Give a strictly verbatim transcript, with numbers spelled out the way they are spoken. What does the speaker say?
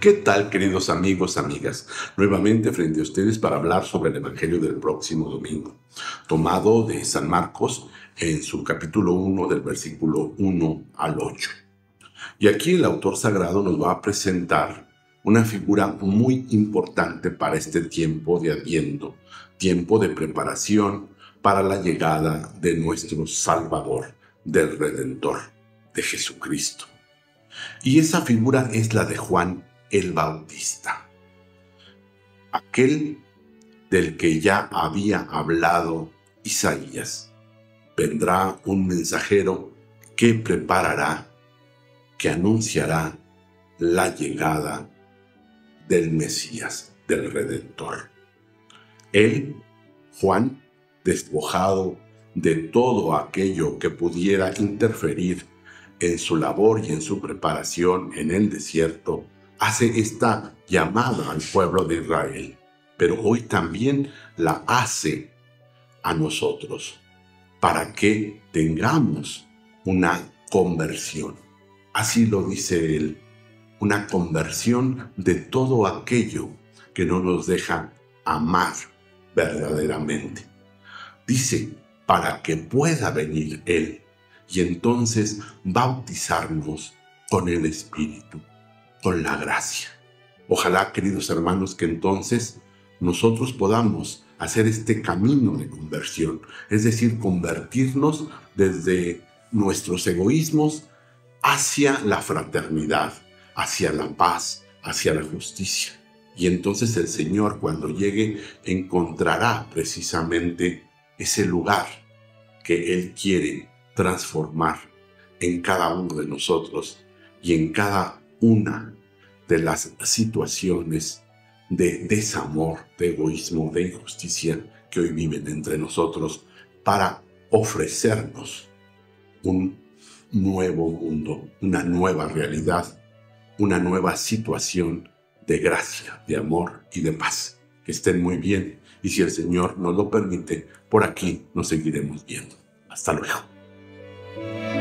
¿Qué tal, queridos amigos, amigas? Nuevamente frente a ustedes para hablar sobre el Evangelio del próximo domingo, tomado de San Marcos en su capítulo uno del versículo uno al ocho. Y aquí el autor sagrado nos va a presentar una figura muy importante para este tiempo de Adviento, tiempo de preparación para la llegada de nuestro Salvador, del Redentor, de Jesucristo. Y esa figura es la de Juan el Bautista, aquel del que ya había hablado Isaías. Vendrá un mensajero que preparará, que anunciará la llegada del Mesías, del Redentor. Él, Juan, despojado de todo aquello que pudiera interferir en su labor y en su preparación en el desierto, hace esta llamada al pueblo de Israel, pero hoy también la hace a nosotros, para que tengamos una conversión. Así lo dice él, una conversión de todo aquello que no nos deja amar verdaderamente. Dice, para que pueda venir él y entonces bautizarnos con el Espíritu, con la gracia. Ojalá, queridos hermanos, que entonces nosotros podamos hacer este camino de conversión, es decir, convertirnos desde nuestros egoísmos hacia la fraternidad, hacia la paz, hacia la justicia. Y entonces el Señor, cuando llegue, encontrará precisamente ese lugar que Él quiere transformar en cada uno de nosotros y en cada una de las situaciones de desamor, de egoísmo, de injusticia que hoy viven entre nosotros, para ofrecernos un nuevo mundo, una nueva realidad, una nueva situación de gracia, de amor y de paz. Que estén muy bien, y si el Señor nos lo permite, por aquí nos seguiremos viendo. Hasta luego.